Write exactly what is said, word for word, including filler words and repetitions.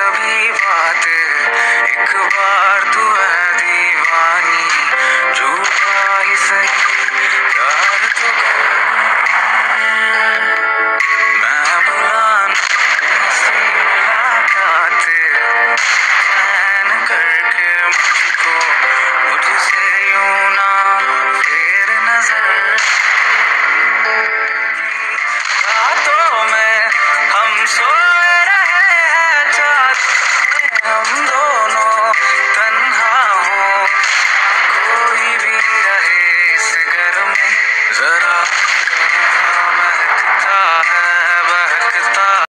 सभी बातें, एक बार तू है दीवानी, झूठा ही सही प्यार तो कर। मैं बुलाना सी मुलाकात, चैन करके मुझको मुझसे यूं ना फेर नजर। रातों में हम सोए रहे हैं, चाहते हैं हम दो